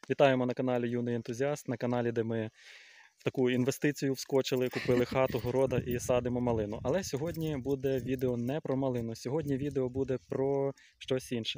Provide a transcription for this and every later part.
Вітаємо на каналі Юний ентузіаст, на каналі, де ми в таку інвестицію вскочили, купили хату, города і садимо малину. Але сьогодні буде відео не про малину, сьогодні відео буде про щось інше.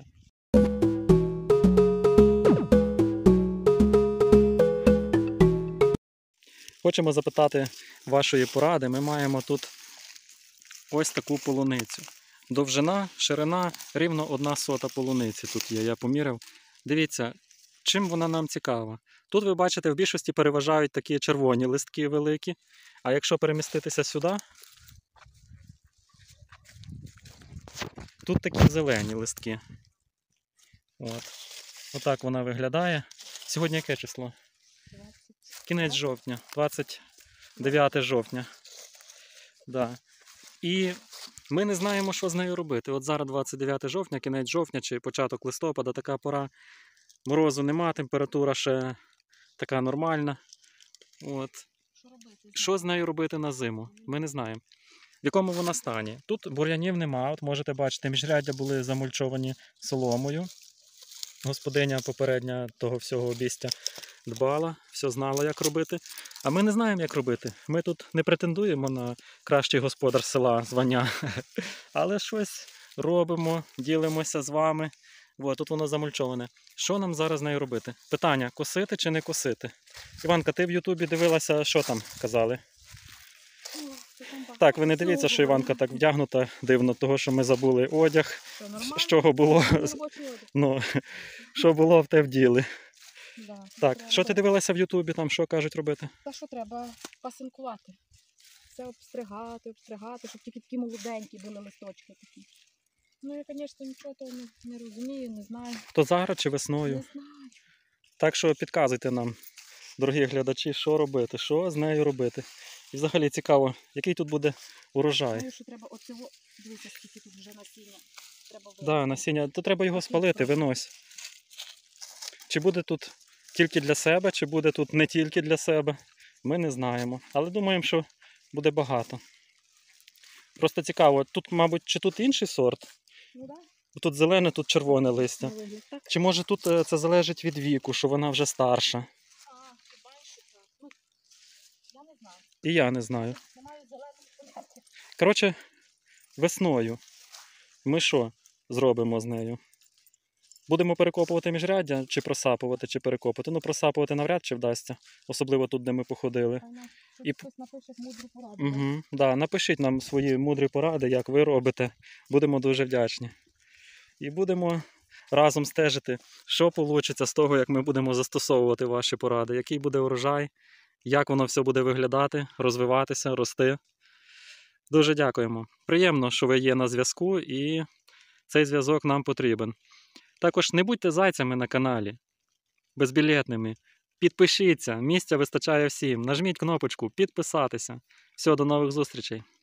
Хочемо запитати вашої поради. Ми маємо тут ось таку полуницю. Довжина, ширина, рівно 1/100 полуниці тут є, я поміряв. Дивіться, чим вона нам цікава. Тут, ви бачите, в більшості переважають такі червоні листки великі. А якщо переміститися сюди, тут такі зелені листки. Отак вона виглядає. Сьогодні яке число? Кінець жовтня, 29 жовтня. Да. І ми не знаємо, що з нею робити. От зараз 29 жовтня, кінець жовтня чи початок листопада, така пора. Морозу нема, температура ще така нормальна. Що з нею робити на зиму? Ми не знаємо. В якому вона стані. Тут бур'янів нема, от можете бачити, міжряддя були замульчовані соломою. Господиня попередня того всього обійстя дбала, все знала, як робити. А ми не знаємо, як робити. Ми тут не претендуємо на кращий господар села звання, але щось робимо, ділимося з вами. Тут воно замульчоване. Що нам зараз з нею робити? Питання, косити чи не косити? Іванка, ти в Ютубі дивилася, що там казали? Так, ви не дивіться, що Іванка так вдягнута дивно, того, що ми забули одяг, з чого було, що було, в те вділи. Так, що ти дивилася в Ютубі, там що кажуть робити? Та що треба пасинкувати. Все обстригати, щоб тільки такі молоденькі були листочки такі. Ну, я, звісно, нічого того не розумію, не знаю. То зараз чи весною? Не знаю. Так що підказуйте нам, дорогі глядачі, що робити, що з нею робити. І взагалі цікаво, який тут буде урожай. Думаю, що треба оцього, дивіться, скільки тут вже насіння. Так, насіння, то треба його спалити, винось. Чи буде тут тільки для себе, чи буде тут не тільки для себе, ми не знаємо. Але думаємо, що буде багато. Просто цікаво, тут, мабуть, чи тут інший сорт? Ну, так. Тут зелене, тут червоне листя. Чи може тут це залежить від віку, що вона вже старша? Хіба що так. Ну, я не знаю. І я не знаю. Немає зелених поняття. Коротше, весною ми що зробимо з нею? Будемо перекопувати міжряддя, чи просапувати, чи перекопати? Ну, просапувати навряд чи вдасться, особливо тут, де ми походили. Хтось напише мудрі поради. Да, напишіть нам свої мудрі поради, як ви робите. Будемо дуже вдячні. І будемо разом стежити, що вийде з того, як ми будемо застосовувати ваші поради, який буде урожай, як воно все буде виглядати, розвиватися, рости. Дуже дякуємо. Приємно, що ви є на зв'язку, і цей зв'язок нам потрібен. Також не будьте зайцями на каналі, безбілетними. Підпишіться, місця вистачає всім. Нажміть кнопочку «Підписатися». Все, до нових зустрічей.